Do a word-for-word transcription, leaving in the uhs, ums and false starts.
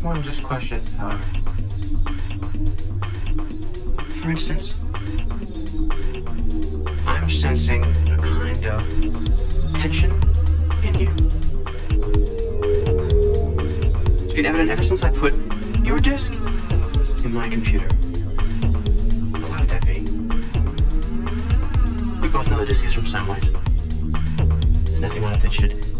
ask more than just questions, however. For instance, I'm sensing a kind of tension in you. It's been evident ever since I put your disk in my computer. But why would that be? We both know the disk is from Samwise. There's nothing on it that should